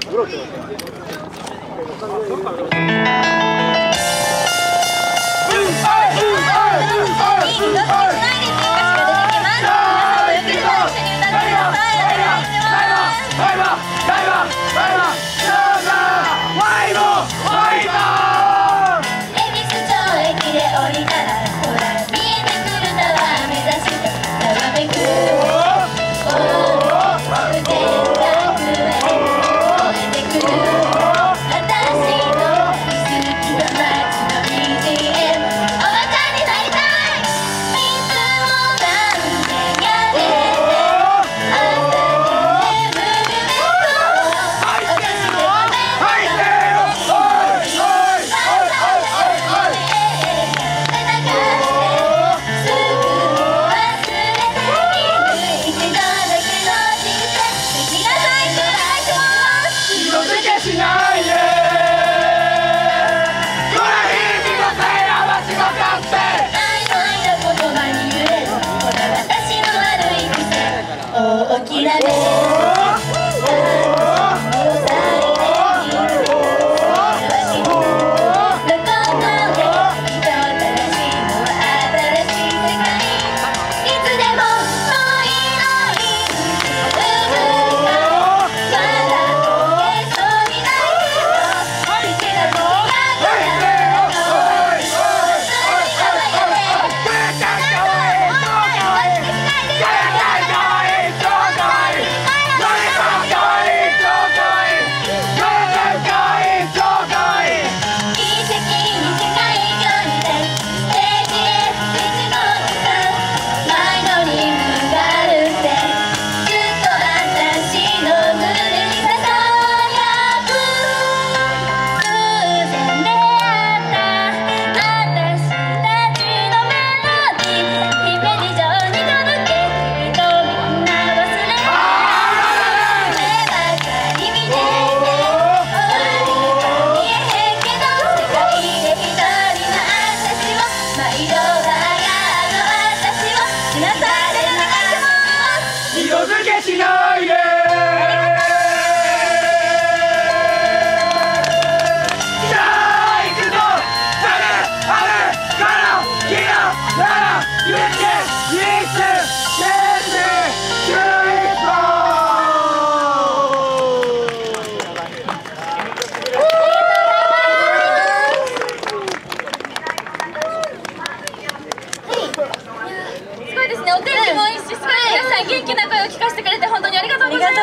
元気な声を聞かせてくれて本当にありがとうございます。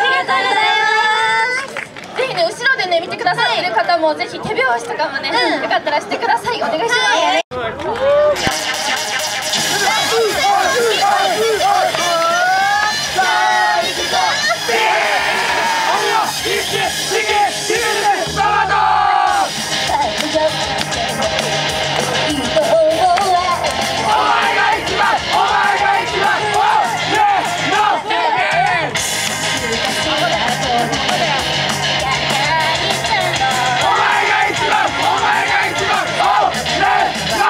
ぜひね、後ろでね見てくださってる方もぜひ手拍子とかもね、よかったらしてください。お願いします。 お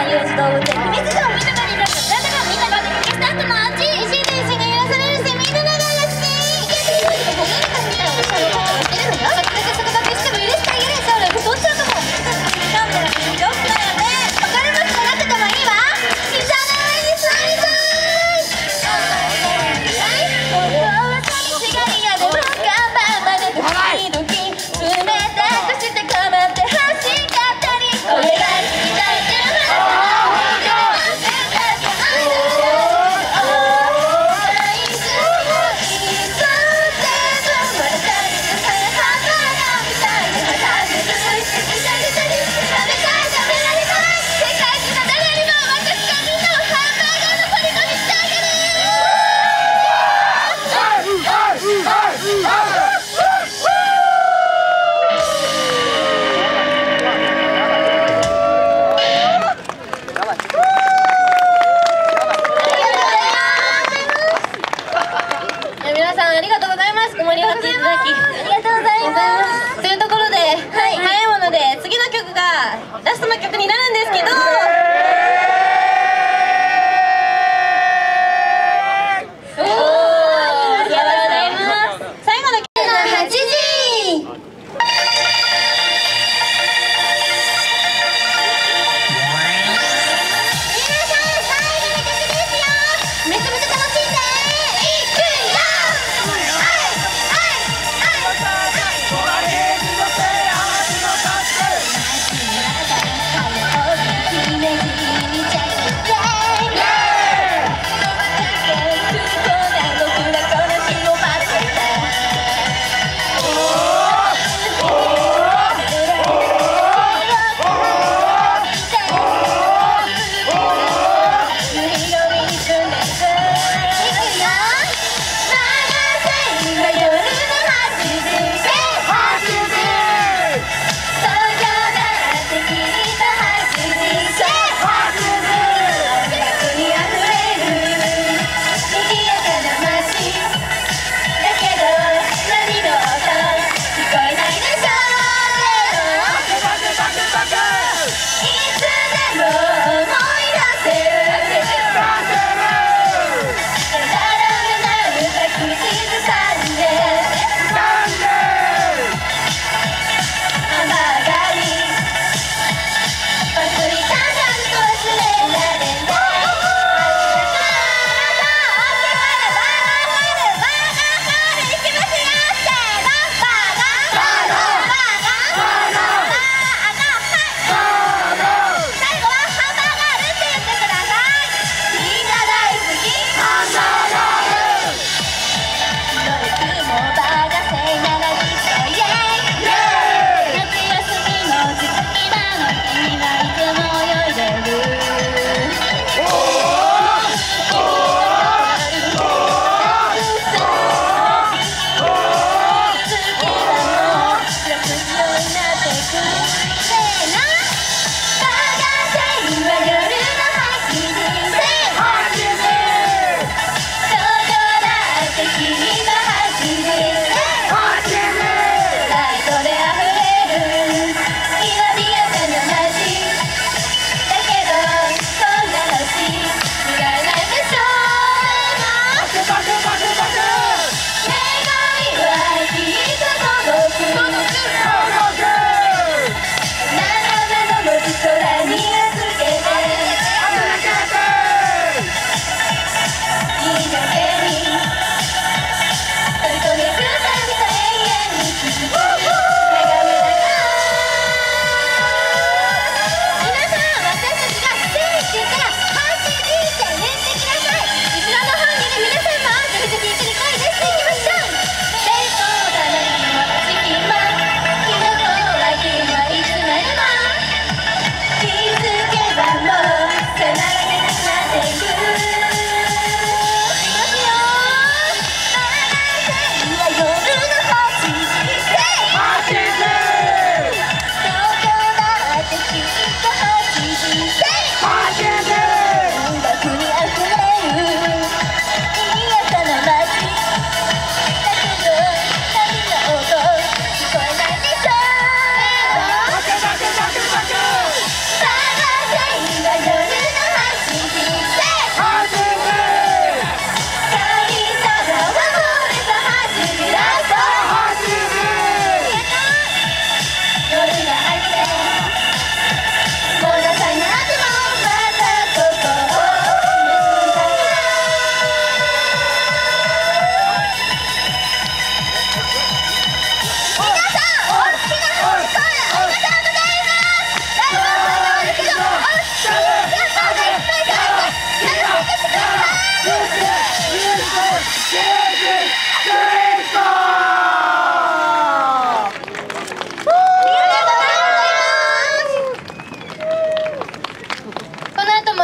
森王子動物園秘密城、みんながいるなんだかみんなが出かけした後の味、石井と一緒に許されるし、みんなが好き。家で一人でも何かみたいなおしゃれ方をしてるのよ。そこだけしても許してあげる。将来太っちゃうかも。キャンベラの魅力だよね。わかりますか？なっててもいいわ。膝の上に座りたい。本当は寂しがり屋でも頑張まで時々冷たくしてかまって欲しかったり、これが好きだってラストの曲になるんですけど、最後の曲は8時。めちゃめちゃ楽しんでいくよ。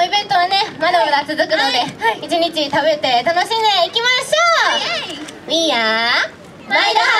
イベントはねまだまだ続くので、一日食べて楽しんでいきましょう。We are マイドハ